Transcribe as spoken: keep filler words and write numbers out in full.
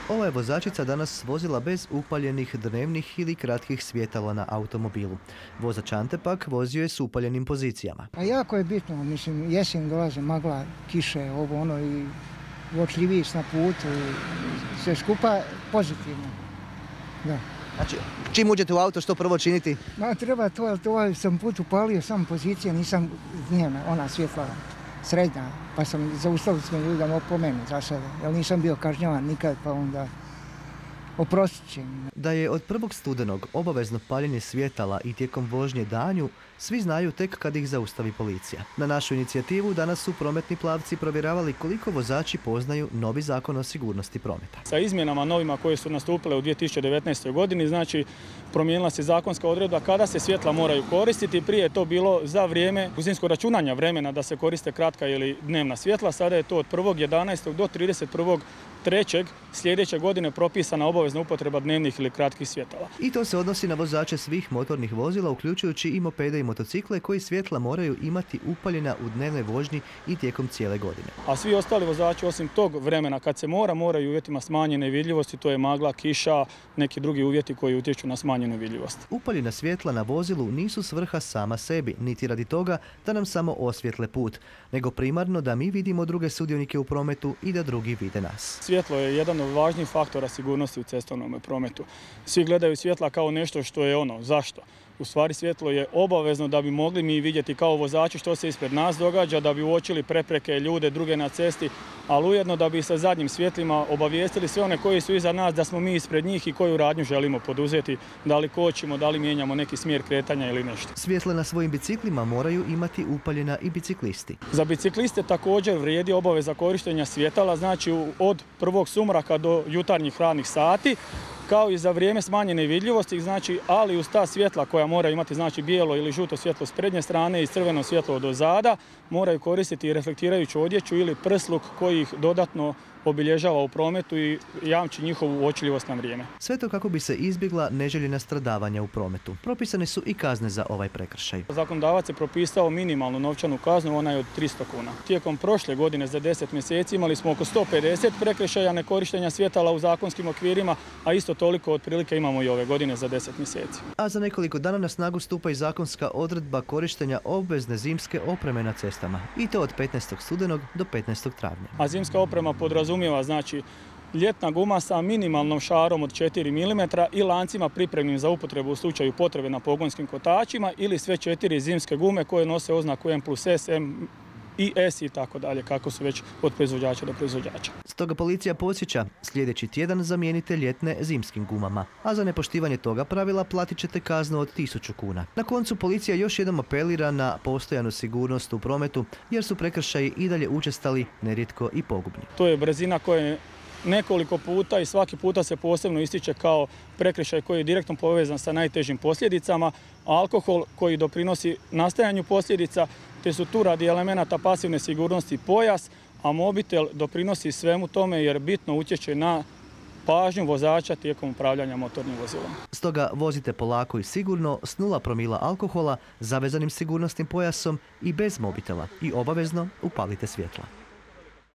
Ova je vozačica danas vozila bez upaljenih dnevnih ili kratkih svjetala na automobilu. Vozač Ante pak vozio je s upaljenim pozicijama. A jako je bitno, mislim, jesen dolaze, magla, kiše, ovo ono i uočljiviji na putu i sve skupa pozitivno. Da. Znači, čim uđete u auto, što prvo činiti? Ma, treba to, ali to ovaj sam put upalio, sam pozicija, nisam dnevna, ona svjetla srednja, pa sam zaustavili smo ljudima opomenu za sada, jer nisam bio kažnjavan nikad, pa onda oprostit će mi. Da je od prvog studenog obavezno paljenje svjetala i tijekom vožnje danju, svi znaju tek kad ih zaustavi policija. Na našu inicijativu danas su prometni plavci provjeravali koliko vozači poznaju novi zakon o sigurnosti prometa. Sa izmjenama novima koje su nastupile u dvije tisuće devetnaestoj. godini, znači promijenila se zakonska odredba kada se svjetla moraju koristiti. Prije je to bilo za vrijeme zimskog računanja vremena da se koriste kratka ili dnevna svjetla. Sada je to od prvog jedanaestog do trideset prvog trećeg sljedeće godine propisana obavezna upotreba dnevnih ili kratkih svjetala. I to se odnosi na vozače svih motornih vozila, uključujući i mopede i motocikle koji svjetla moraju imati upaljena u dnevnoj vožnji i tijekom cijele godine. A svi ostali vozači osim tog vremena kad se mora, moraju uvjetima smanjene vidljivosti, to je magla, kiša, neki drugi uvjeti koji utječu na smanjenu vidljivost. Upaljena svjetla na vozilu nisu svrha sama sebi, niti radi toga da nam samo osvijetle put, nego primarno da mi vidimo druge sudionike u prometu i da drugi vide nas. Svjetlo je jedan od važnijih faktora sigurnosti u cestovnom prometu. Svi gledaju svjetla kao nešto što je ono. Zašto? U stvari svjetlo je obavezno da bi mogli mi vidjeti kao vozači što se ispred nas događa, da bi uočili prepreke, ljude, druge na cesti, ali ujedno da bi sa zadnjim svjetlima obavijestili sve one koji su iza nas da smo mi ispred njih i koju radnju želimo poduzeti, da li kočimo, da li mijenjamo neki smjer kretanja ili nešto. Svjetla na svojim biciklima moraju imati upaljena i biciklisti. Za bicikliste također vrijedi obaveza korištenja svjetala, znači od prvog sumraka do jutarnjih radnih sati, kao i za vrijeme smanjene vidljivosti, znači, ali uz ta svjetla koja mora imati, znači bijelo ili žuto svjetlo s prednje strane i crveno svjetlo od ozada, moraju koristiti reflektirajuću odjeću ili prsluk koji ih dodatno obilježava u prometu i jamči njihovu uočljivost na vrijeme. Sve to kako bi se izbjegla neželjena stradavanja u prometu. Propisane su i kazne za ovaj prekršaj. Zakonodavac je propisao minimalnu novčanu kaznu, ona je od tristo kuna. Tijekom prošle godine za deset mjeseci imali smo oko sto pedeset prekršaja nekorištenja svjetala u zakonskim okvirima, a isto toliko otprilike imamo i ove godine za deset mjeseci. A za nekoliko dana na snagu stupa i zakonska odredba korištenja obvezne zimske opreme na cestama. I to od petnaestog studenog do petnaestog travnja. A zimska oprema podrazumijeva znači ljetna guma sa minimalnom šarom od četiri milimetra i lancima pripremnim za upotrebu u slučaju potrebe na pogonskim kotačima ili sve četiri zimske gume koje nose oznaku M plus S, M i S i tako dalje, kako su već od proizvođača do proizvođača. Stoga policija podsjeća, sljedeći tjedan zamijenite ljetne zimskim gumama, a za nepoštivanje toga pravila platit ćete kaznu od tisuću kuna. Na koncu policija još jednom apelira na postojanu sigurnost u prometu, jer su prekršaji i dalje učestali, nerijetko i pogubni. To je brzina koja je nekoliko puta i svaki puta se posebno ističe kao prekršaj koji je direktno povezan sa najtežim posljedicama, alkohol koji doprinosi nastajanju posljedica, te su tu radi elemenata pasivne sigurnosti pojas, a mobitel doprinosi svemu tome jer bitno utječe na pažnju vozača tijekom upravljanja motornim vozilom. Stoga vozite polako i sigurno s nula promila alkohola, zavezanim sigurnosnim pojasom i bez mobitela i obavezno upalite svjetla.